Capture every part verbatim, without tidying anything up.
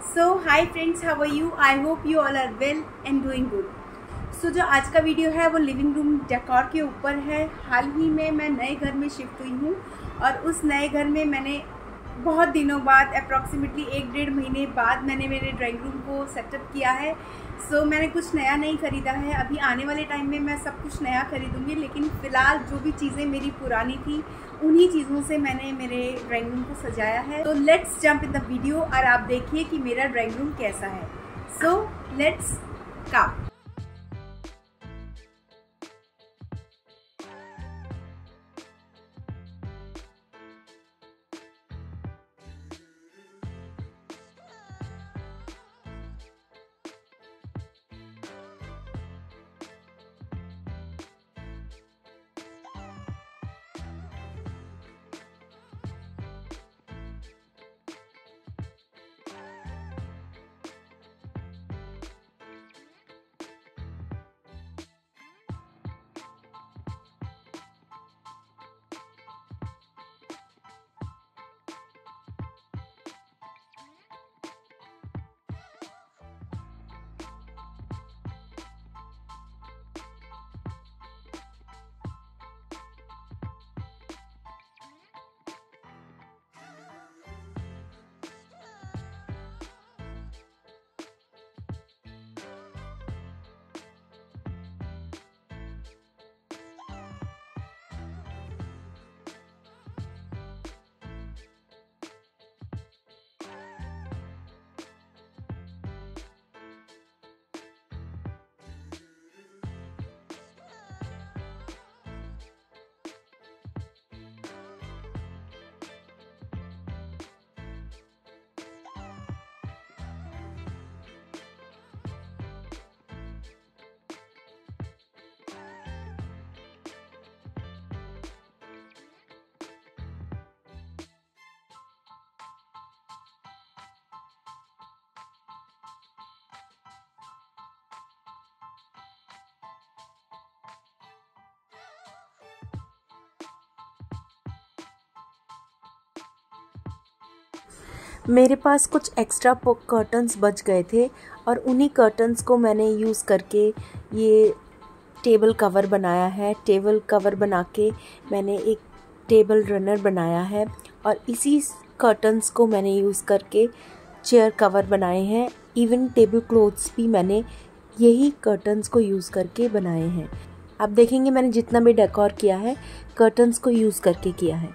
So hi friends, how are you? I hope you all are well and doing good. So जो आज का video है वो living room decor के ऊपर है। हाल ही में मैं नए घर में शिफ्ट हुई हूँ और उस नए घर में मैंने बहुत दिनों बाद, अप्रॉक्सीमेटली एक डेढ़ महीने बाद मैंने मेरे ड्राइंग रूम को सेटअप किया है। सो so, मैंने कुछ नया नहीं ख़रीदा है। अभी आने वाले टाइम में मैं सब कुछ नया ख़रीदूँगी, लेकिन फ़िलहाल जो भी चीज़ें मेरी पुरानी थी उन्हीं चीज़ों से मैंने मेरे ड्राइंग रूम को सजाया है। तो let's jump in the video और आप देखिए कि मेरा ड्राइंग रूम कैसा है। So let's come. मेरे पास कुछ एक्स्ट्रा कर्टन्स बच गए थे और उन्हीं कर्टन्स को मैंने यूज़ करके ये टेबल कवर बनाया है। टेबल कवर बना के मैंने एक टेबल रनर बनाया है और इसी कर्टन्स को मैंने यूज़ करके चेयर कवर बनाए हैं। इवन टेबल क्लॉथ्स भी मैंने यही कर्टन्स को यूज़ करके बनाए हैं। आप देखेंगे मैंने जितना भी डेकोर किया है कर्टन्स को यूज़ करके किया है।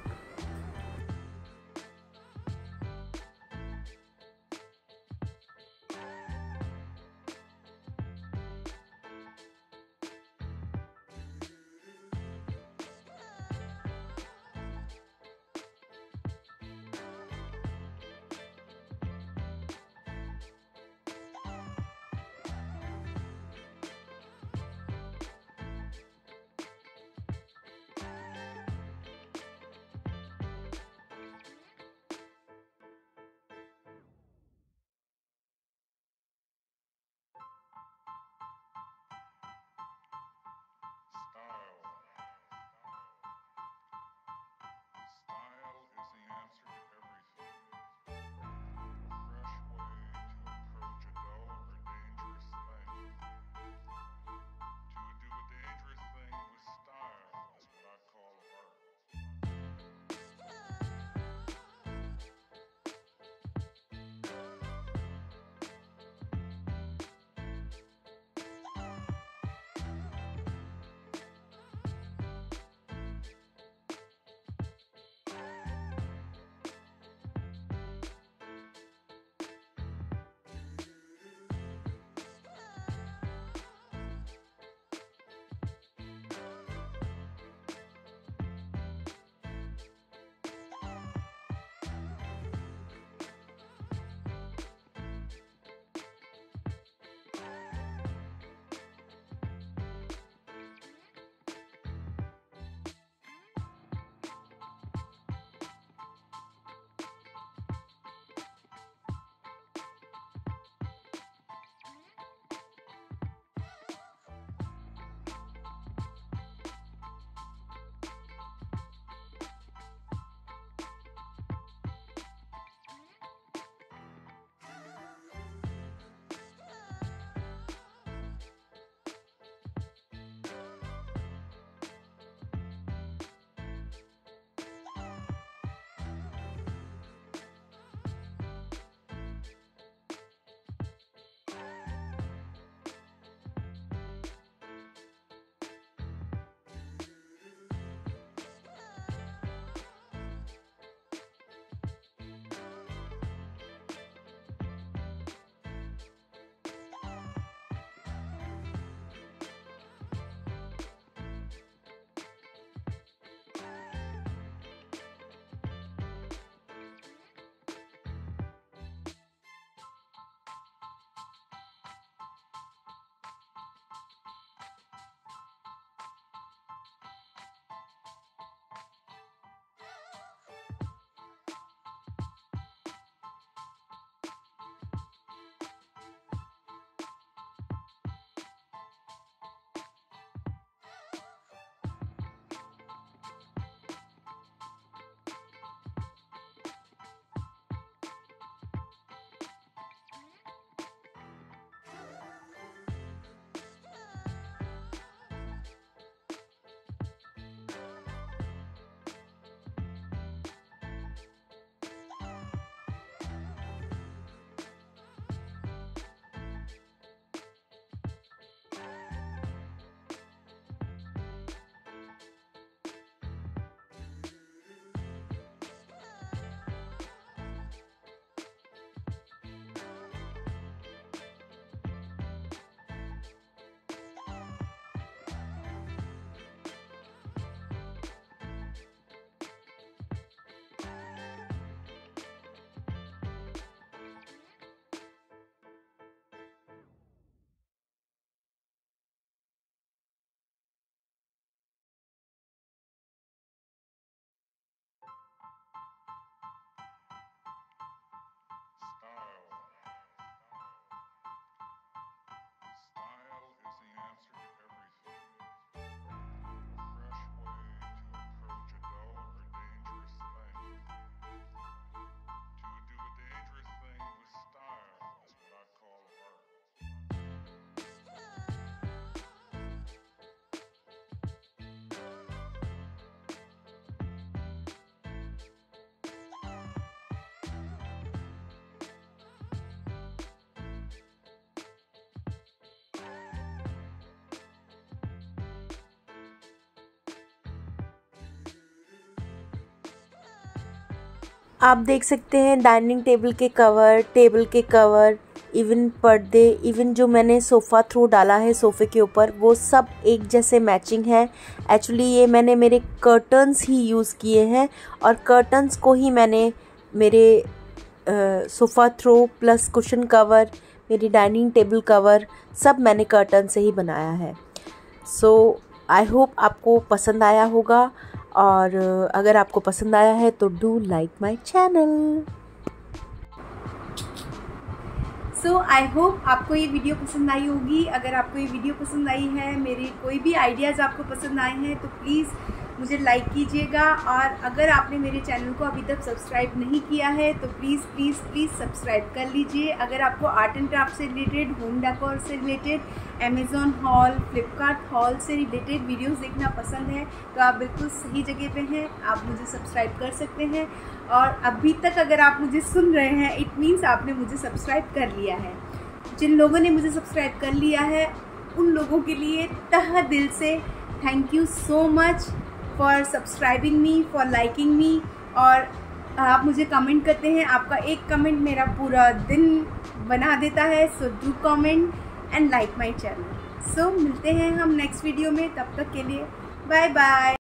आप देख सकते हैं डाइनिंग टेबल के कवर, टेबल के कवर, इवन पर्दे, इवन जो मैंने सोफ़ा थ्रो डाला है सोफ़े के ऊपर, वो सब एक जैसे मैचिंग है। एक्चुअली ये मैंने मेरे कर्टन्स ही यूज़ किए हैं और कर्टन्स को ही मैंने मेरे sofa throw plus cushion cover, मेरी डाइनिंग टेबल कवर, सब मैंने कर्टन से ही बनाया है। सो आई होप आपको पसंद आया होगा, और अगर आपको पसंद आया है तो do like my channel. So I hope आपको ये वीडियो पसंद आई होगी। अगर आपको ये वीडियो पसंद आई है, मेरे कोई भी आइडियाज़ आपको पसंद आए हैं, तो प्लीज़ मुझे लाइक कीजिएगा। और अगर आपने मेरे चैनल को अभी तक सब्सक्राइब नहीं किया है तो प्लीज़ प्लीज़ प्लीज़ सब्सक्राइब कर लीजिए। अगर आपको आर्ट एंड क्राफ्ट से रिलेटेड, होम डेकोर से related, Amazon haul, Flipkart haul से रिलेटेड वीडियोस देखना पसंद है तो आप बिल्कुल सही जगह पे हैं, आप मुझे सब्सक्राइब कर सकते हैं। और अभी तक अगर आप मुझे सुन रहे हैं, इट मीन्स आपने मुझे सब्सक्राइब कर लिया है। जिन लोगों ने मुझे सब्सक्राइब कर लिया है उन लोगों के लिए तहे दिल से thank you so much for subscribing me, for liking me. और आप मुझे कमेंट करते हैं, आपका एक कमेंट मेरा पूरा दिन बना देता है। So do comment and like my channel. So मिलते हैं हम नेक्स्ट वीडियो में, तब तक के लिए बाय बाय।